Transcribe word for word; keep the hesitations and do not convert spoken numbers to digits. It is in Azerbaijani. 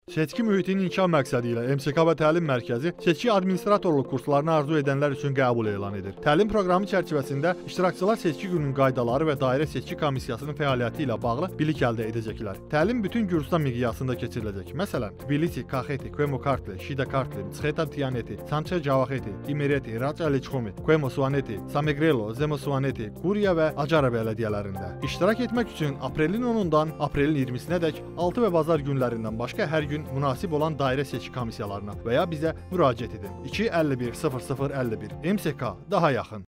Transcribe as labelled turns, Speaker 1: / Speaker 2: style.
Speaker 1: Seçki mühitinin inkişaf məqsədi ilə M S K və Təlim Mərkəzi seçki administratorluq kurslarını arzu edənlər üçün qəbul elan edir. Təlim proqramı çərçivəsində iştirakçılar seçki gününün qaydaları və dairə seçki komissiyasının fəaliyyəti ilə bağlı bilik əldə edəcəklər. Təlim bütün Gürcüstan miqyasında keçiriləcək. Məsələn, Tbilisi, Kaxeti, Kemo-Kartli, Şida-Kartli, Mtsxeta-Tiyaneti, Sanche-Cavaketi, İmereti, Raca-Leçxomi, Kemo-Suaneti, Samegrelo, Zemo-Suaneti, Quriya və Acara bələdiyyələrində. İştirak etmək üçün aprelin onundan aprelin iyirmisinədək altı və bazar günlərindən başqa hər gün gün münasib olan dairə seçki komissiyalarına və ya bizə müraciət edin. iki əlli bir sıfır sıfır əlli bir M S K daha yaxın.